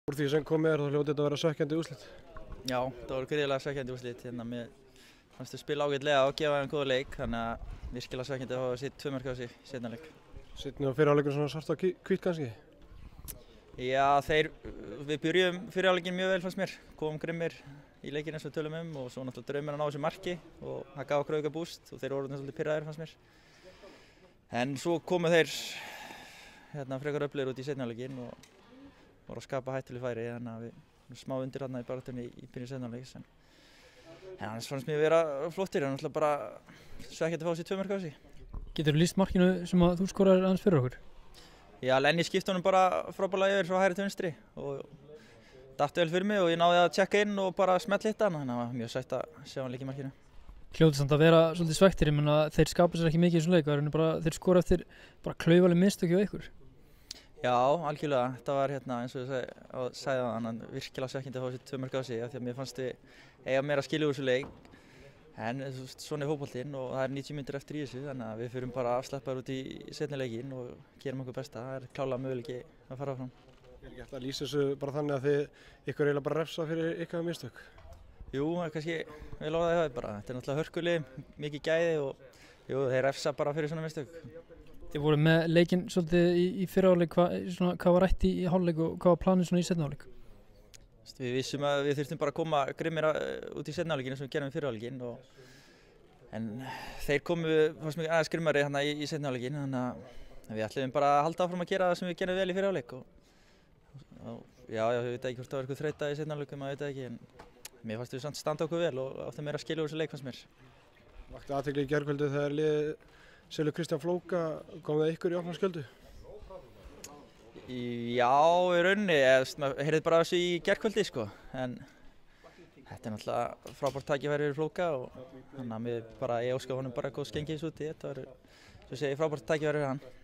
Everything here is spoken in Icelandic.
Úr því sem kom með þá hljóti þetta að vera svekkjandi úrslit. Já, það voru gríðarlega svekkjandi úrslit. Mér fannst við spila ágætlega og gefa þeim góða leik, þannig að virkilega svekkjandi að hafa sitt 2 mörk á sig í seinna leik. Seinni og fyrri hálfleikur svona svart og hvítt kannski? Já, við byrjuðum fyrri hálfleikinn mjög vel fannst mér. Komum grimmir í leikinn eins og við tölum og svo náttúrulega drauminn að ná þessu marki og það gaf okkur auka búst og þeir voru svolítið pirraðir fannst mér. En svo komu þeir frekar öflugir út í seinni hálfleikinn og voru að skapa hættuleg færi, þannig að við erum smá undir í baráttunni í byrjun seinni hálfleiks. En annars fannst mér vera flottir, það er náttúrulega bara svekkjandi að fá sér 2 mörk á sig. Geturðu lýst markinu sem að þú skorar aðeins fyrir okkur? Já, Lenny skipti honum bara frábærlega yfir frá hægri til vinstri og datt vel fyrir mig og ég náði að tjekka inn og bara smellhitta hann, þannig að það var mjög sætt að sjá hann líka í markinu. Hljótið samt að vera svolítið svekktir, ég menna þeir skapa sér ekki mikið í þessum leik, þeir skora eftir bara klaufaleg mistök hjá ykkur. Já, algjörlega. Þetta var eins og ég sagði hann, virkilega svekkjandi að fá sér 2 mörk á sig af því að mér fannst við eiga meira að skilja úr þessu leik. En svona er fótboltinn og það er 90 mínútur eftir í þessu, þannig að við förum bara afslappaðir út í seinni leikinn og gerum okkur besta. Það er klárlega möguleiki að fara áfram. Er ekki hægt að lýsa þessu bara þannig að ykkur eiginlega bara refsa fyrir ykkar mistök? Jú, kannski vel orðað það bara. Þetta er náttúrulega hörkulið, mikið gæði og þeir refsa bara fyrir svona mistök. Þið voru með leikinn svolítið í fyrri hálfleik, hvað var rætt í hálfleik og hvað var planið svona í seinni hálfleik? Við vissum að við þurftum bara að koma grimmir út í seinni hálfleikinn eins og við gerðum í fyrri hálfleikinn en þeir komu fannst mér aðeins grimmari í seinni hálfleikinn, þannig að við ætluðum bara að halda áfram að gera það sem við gerðum vel í fyrri hálfleik já, ég veit ekki hvort það var eitthvað þreyta í seinni hálfleik, maður veit það ekki, en mér fannst við samt standa okkur vel og áttum meira að skilja úr þessu leik fannst mér. Vakti athygli í gærkvöldi þegar liðið Selur Kristján Flóka, kom það ykkur í opna skjöldu? Já, í rauninni, maður heyrði bara þessu í gærkvöldi en þetta er náttúrulega frábært tækifæri fyrir Flóka og þannig að ég óska honum bara góðs gengis úti, þetta var, svo segi ég, frábært tækifæri fyrir hann.